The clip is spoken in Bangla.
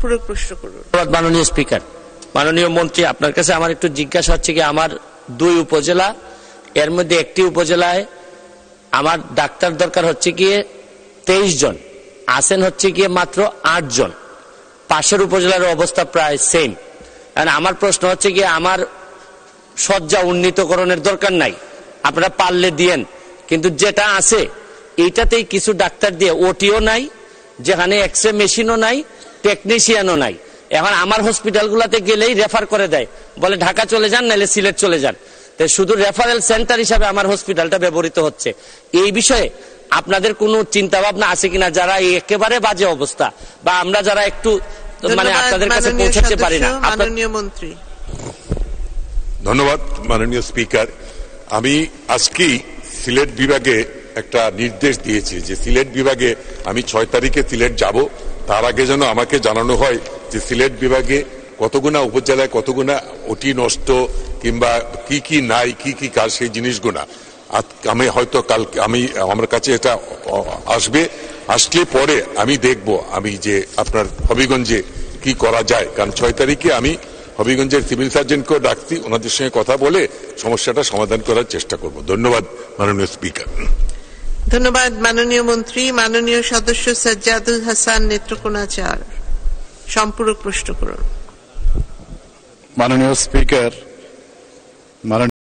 সম্পূরক প্রশ্ন করুন। মাননীয় স্পিকার, মাননীয় মন্ত্রী, আপনার কাছে আমার একটু জিজ্ঞাসা হচ্ছে কি, আমার 2 উপজেলা, এর মধ্যে একটি উপজেলায় আমার ডাক্তার দরকার হচ্ছে গিয়ে 23 জন, আছেন হচ্ছে গিয়ে মাত্র 8 জন। পাশের উপজেলার অবস্থা প্রায় সেম। আমার প্রশ্ন হচ্ছে গিয়ে, আমার শয্যা উন্নীতকরণের দরকার নাই, আপনারা পারলে দিয়েন, কিন্তু যেটা আছে এইটাতেই কিছু ডাক্তার দিয়ে ওটিও নাই, যেখানে এক্সরে মেশিনও নাই, টেকনিশিয়ানও নাই। এখন আমার হসপিটালগুলোতে গেলেই রেফার করে দেয়, বলে ঢাকা চলে যান, নাহলে সিলেট চলে যান। তো শুধু রেফারেল সেন্টার হিসাবে আমার হসপিটালটা ব্যবহৃত হচ্ছে। এই বিষয়ে আপনাদের কোনো চিন্তা ভাবনা আছে কিনা, যারা একেবারে বাজে অবস্থা, বা আমরা যারা একটু মানে আপনাদের কাছে পৌঁছাতে পারি না? মাননীয় মন্ত্রী। ধন্যবাদ মাননীয় স্পিকার। আমি আজকেই সিলেট বিভাগে একটা নির্দেশ দিয়েছি যে সিলেট বিভাগে আমি 6 তারিখে সিলেট যাব। তার আগে যেন আমাকে জানানো হয় যে সিলেট বিভাগে কতগুনা উপজেলায় কতগুনা ওটি নষ্ট, কিংবা কি কি নাই, কি কি কাজ, সেই জিনিসগুলা আমি হয়তো কালকে আমার কাছে এটা আসলে পরে আমি দেখব আমি যে আপনার হবিগঞ্জে কি করা যায়। কারণ 6 তারিখে আমি হবিগঞ্জের সিভিল সার্জনকেও ডাকছি, ওনাদের সঙ্গে কথা বলে সমস্যাটা সমাধান করার চেষ্টা করব। ধন্যবাদ মাননীয় স্পিকার। ধন্যবাদ মাননীয় মন্ত্রী। মাননীয় সদস্য সাজ্জাদুল হাসান, নেত্রকোনা 4, সম্পূরক প্রশ্ন করুন। মাননীয় স্পিকার,